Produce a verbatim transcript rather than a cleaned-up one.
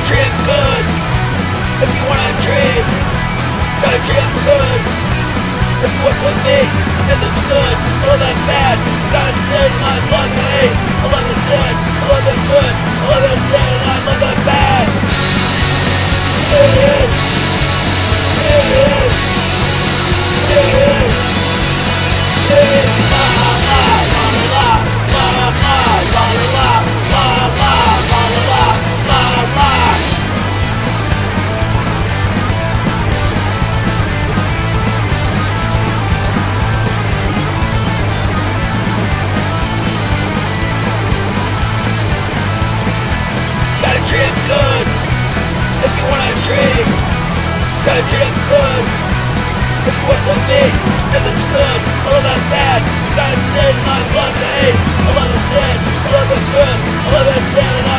drink good if you wanna drink. Gotta drink good if you want some meat. If it's good, I love it bad. Gotta stay in my blood to hate. I love it good, I love it good, I love it dead, and I love it bad. It is. It is. It is. It is. La la la la la la la la la la la la la la. Gotta drink good if you wanna drink. Gotta drink good if you want some meat. If it's good, I love it bad. Gotta stay in my blood to hate. I love it dead, I love it good, I love it dead, and I